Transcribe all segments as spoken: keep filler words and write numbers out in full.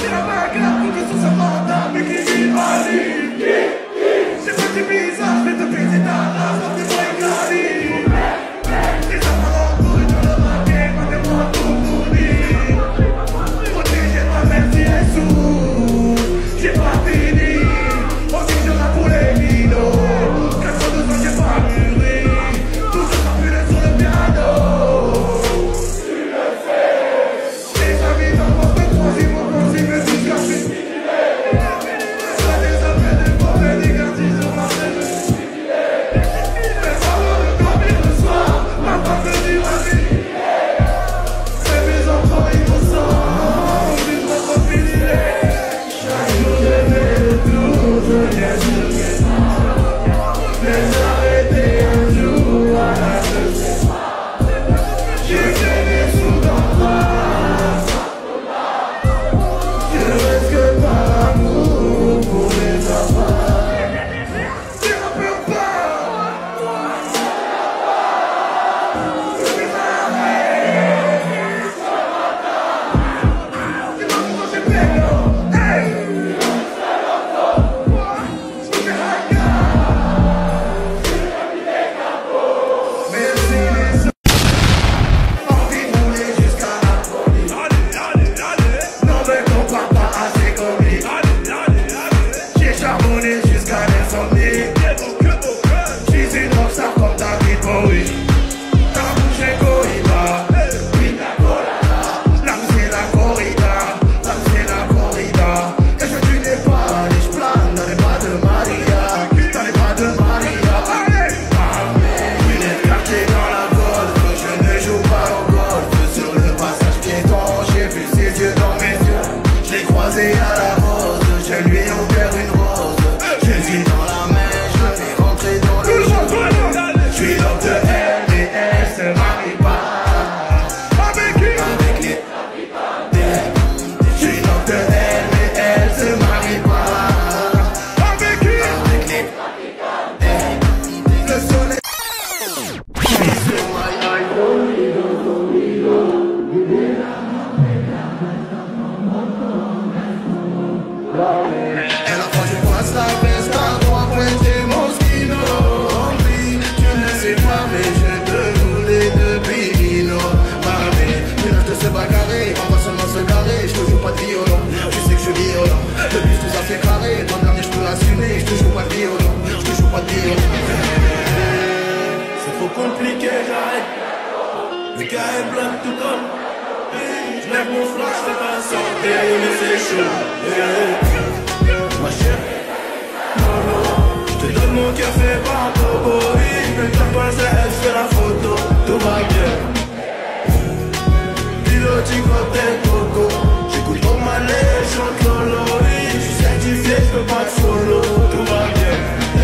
Le gars est blanc tout comme. Je lève mon flash, c'est pas santé, mais c'est chaud. Ma chérie, non, non. Je te donne mon café par Togo. Ne t'as pas ça, elle fait la photo. Tout va bien. Piloting cocktail coco. J'écoute pour ma légende Lolo. Je suis certifié, je peux pas te follow. Tout va bien.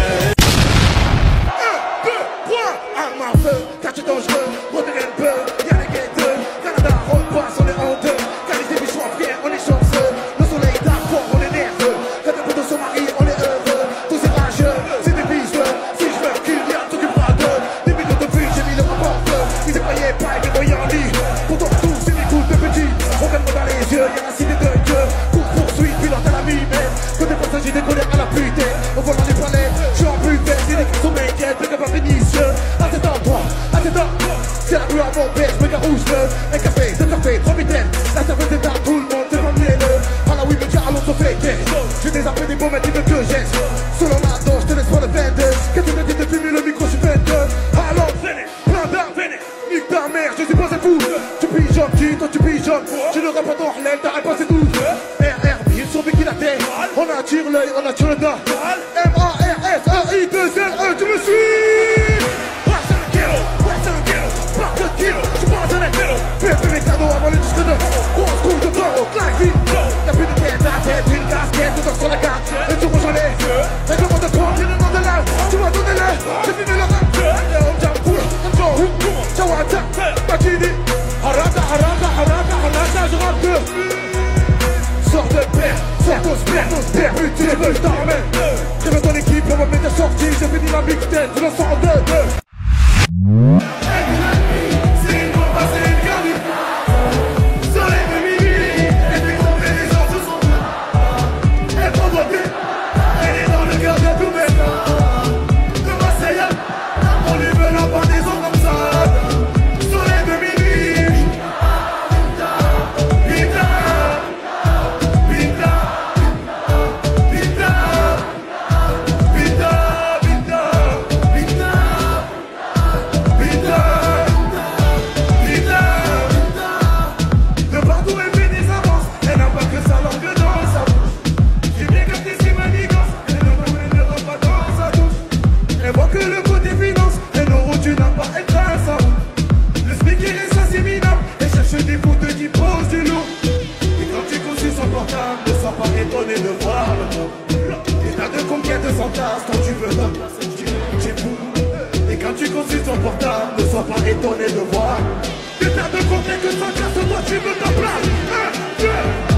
Un, deux, trois, arme à feu, quartier dangereux, modèle un peu, y'a les guetteurs, Canada, road pass, on est en deux, car les débits sont fiers, on est chanceux, le soleil d'accord, on est nerveux, quand les potos sont mariés, on est heureux, tous ces rageux, c'est des biseux, si je veux qu'il y a tout du bras d'eux, des millions de vues, j'ai mis le rapport, ils ne croyaient pas, ils voyaient en lit, pourtant tout c'est des coups de petits, regarde-moi dans les yeux, y'a la cité de Dieu, cours poursuite, pilote à la mi-mètre, côté passager décollé à la putaine, on voit dans les planètes, je suis en buvette, c'est des qui sont m'inquiètent, mais pas vénitieux, à cet endroit, à cet endroit, c'est la rue à mon père, je me garouche le, un café, deux cafés, trois mitaines, la serveuse est à tout le monde, c'est pas mielleux, à la oui, mais car à l'autre fait, j'ai des appels des bons métiers de que j'ai, selon la danse, je te laisse pas le vingt-deux, qu'est-ce que tu me dis de fumer le micro, je suis vingt-deux, alors, plein d'art, nique ta mère, je suis pas un fou, tu pigeonnes, qui, toi tu pigeonnes, tu ne pas ton l'aile, t'arrêtes pas c'est tout, R R, ils sont qui la tête, on attire l'œil, on attire le nord, M A R S E I deux L E, tu me suis, passe un kilo, passe un kilo, passe un kilo, tu passes un kilo, fais mes cadeaux avant le disque de, grosse couche de beurre, claque vite, y'a plus de tête à tête, une casquette, tout sur la carte, et tu rejoins les, règlement de compte, le nom de l'âge, tu m'as donné l'air, j'ai fini le rap, et on jump cool, on joue, Chawata, Makini, haraka, haraka, haraka, haraka, je rappe deux. Sors de père, sors ton spère, ton spère, but, tu les veux, je t'en ramène. Je vais dans l'équipe, on va mettre la sortie, j'ai fini ma big ten, je l'en sors en deux, deux. C'est une bombe, c'est une carte. Soleil de minuit, et puis qu'on fait les gens se sont portable, ne sois pas étonné de voir l'état de combien de fantasmes quand tu veux ta place, tu es fou. Et quand tu consultes ton portable, ne sois pas étonné de voir l'état de combien de fantasmes toi tu veux ta place.